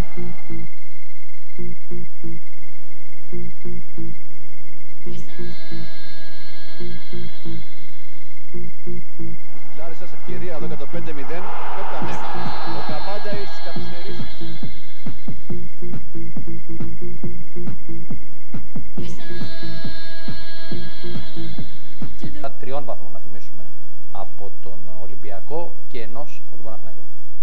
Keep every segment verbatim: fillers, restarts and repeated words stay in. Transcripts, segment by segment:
Λάρισσας ευκαιρία εδώ για το πέντε μηδέν. Έκανε ο Καμπάνταης στις καθυστερήσεις. Τριών βαθμών να θυμίσουμε από τον Ολυμπιακό και ενός από τον Παναθηναϊκό.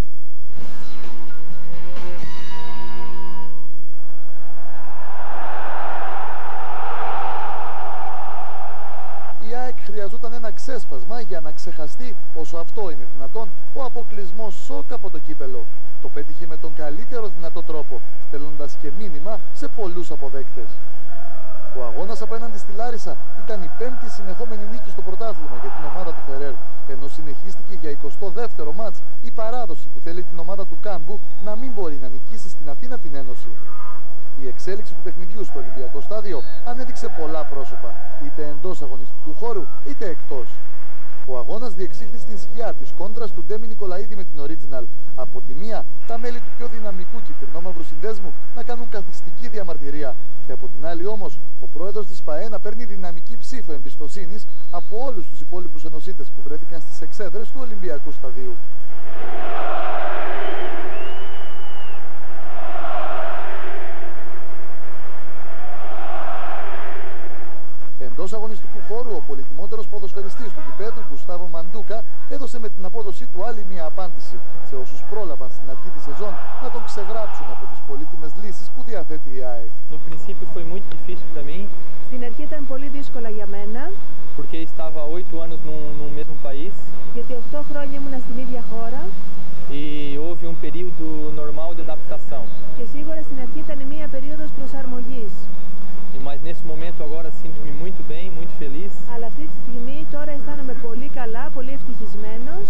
Η ΑΕΚ χρειαζόταν ένα ξέσπασμα για να ξεχαστεί, όσο αυτό είναι δυνατόν, ο αποκλεισμός σοκ από το κύπελο. Το πέτυχε με τον καλύτερο δυνατό τρόπο, στέλνοντας και μήνυμα σε πολλούς αποδέκτες. Ο αγώνας απέναντι στη Λάρισα ήταν η πέμπτη συνεχόμενη νίκη στο πρωτάθλημα για την ομάδα του Φερέρ, ενώ συνεχίστηκε για εικοστό δεύτερο μάτς η παράδοση που θέλει την ομάδα του Κάμπου να μην μπορεί να νικήσει στην Αθήνα την Ένωση. Η εξέλιξη του παιχνιδιού στο Ολυμπιακό στάδιο ανέδειξε πολλά πρόσωπα, είτε εντός αγωνιστικού χώρου είτε εκτός. Ο αγώνας διεξήχθη στην σκιά της κόντρας του Ντέμι Νικολαίδη με την Original. Από τη μία, τα μέλη του πιο δυναμικού κυτρινόμαυρου συνδέσμου να κάνουν καθιστική διαμαρτυρία. Και από την άλλη όμως, ο πρόεδρος της ΠΑΕ να παίρνει δυναμική ψήφο εμπιστοσύνης από όλους τους υπόλοιπους ενωσίτες που βρέθηκαν στις εξέδρες του Ολυμπιακού σταδίου. Εντός αγωνιστικού χώρου, ο πολυτιμότερος ποδοσφαιριστής του γηπέδου, Γκουστάβο Μαντούκα, έδωσε με την απόδοσή του άλλη μια απάντηση σε όσους πρόλαβαν στην αρχή της σεζόν να τον ξεγράψουν από τις πολύτιμες λύσεις που διαθέτει η ΑΕΚ. No princípio foi muito difícil para mim. Στην αρχή ήταν πολύ δύσκολα για μένα. Porque estava oito anos num, num mesmo país. Γιατί οκτώ χρόνια ήμουνα στην ίδια χώρα. E houve um período normal de adaptação. Και σίγουρα στην αρχή ήταν μια περίοδος προσαρμογής. Mas nesse momento agora sinto-me muito bem, muito feliz. Αλλά αυτή τη στιγμή τώρα αισθάνομαι πολύ καλά, πολύ ευτυχισμένος.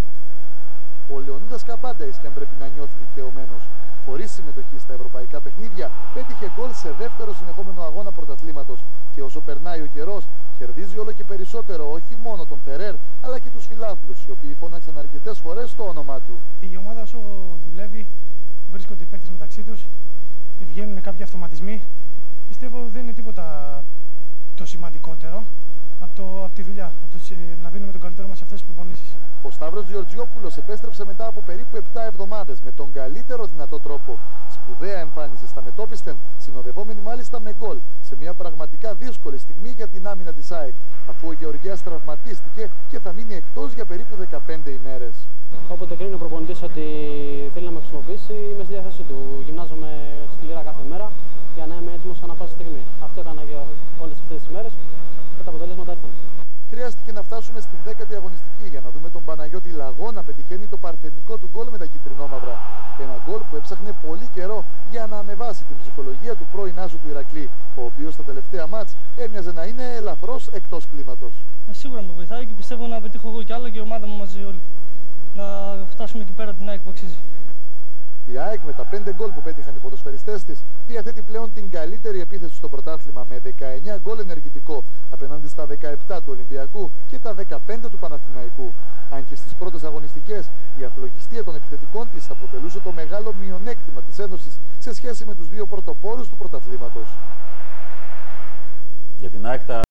Ο Λεωνίδας Καμπάνταης, και αν πρέπει να νιώθει δικαιωμένος, χωρίς συμμετοχή στα ευρωπαϊκά παιχνίδια, πέτυχε γκολ σε δεύτερο συνεχόμενο αγώνα πρωταθλήματος. Και όσο περνάει ο καιρός, κερδίζει όλο και περισσότερο όχι μόνο τον Φερέρ, αλλά και τους φιλάθλους, οι οποίοι φώναξαν αρκετές φορές το όνομά του. Η ομάδα όσο δουλεύει, βρίσκονται οι παίκτες μεταξύ τους, βγαίνουν κάποιοι αυτοματισμοί. Πιστεύω δεν είναι τίποτα το σημαντικότερο από, το, από τη δουλειά, από το, να δίνουμε τον καλύτερο μας σε αυτές τις προπονήσεις. Ο Σταύρος Γεωργιόπουλος επέστρεψε μετά από περίπου επτά εβδομάδες με τον καλύτερο δυνατό τρόπο. Σπουδαία εμφάνιση στα μετόπιστεν, συνοδευόμενη μάλιστα με γκολ, σε μια πραγματικά δύσκολη στιγμή για την άμυνα της ΑΕΚ, αφού ο Γεωργιάς τραυματίστηκε και θα μείνει εκτός για περίπου δεκαπέντε ημέρες. Όποτε κρίνει ο προπονητής ότι θέλει να με χρησιμοποιήσει, είμαι στη διάθεσή του. Γυμνάζομαι σκληρά κάθε μέρα για να είμαι έτοιμος ανά πάσα στιγμή. Αυτό έκανα και όλες αυτές τις μέρες και τα αποτελέσματα ήρθαν. Χρειάστηκε να φτάσουμε στην δέκατη αγωνιστική για να δούμε τον Παναγιώτη Λαγό να πετυχαίνει το παρθενικό του γκολ με τα κυτρινόμαυρα. Ένα γκολ που έψαχνε πολύ καιρό για να ανεβάσει την ψυχολογία του πρώην άσου του Ηρακλή, ο οποίος στα τελευταία μάτς έμοιαζε να είναι ελαφρώς εκτός κλίματος. Ε, σίγουρα με βοηθάει και πιστεύω να πετύχω εγώ κι άλλο και η ομάδα μου μαζί όλοι. Να φτάσουμε εκεί πέρα την ΑΕΚ που αξίζει. Η ΑΕΚ με τα πέντε γκολ που πέτυχαν οι ποδοσφαιριστές της διαθέτει πλέον την καλύτερη επίθεση στο πρωτάθλημα με δεκαεννιά γκολ ενεργητικό απέναντι στα δεκαεπτά του Ολυμπιακού και τα δεκαπέντε του Παναθηναϊκού. Αν και στις πρώτες αγωνιστικές η αφλογιστία των επιθετικών της αποτελούσε το μεγάλο μειονέκτημα της Ένωσης σε σχέση με τους δύο πρωτοπόρους του πρωταθλήματος. Για την ΑΕΚ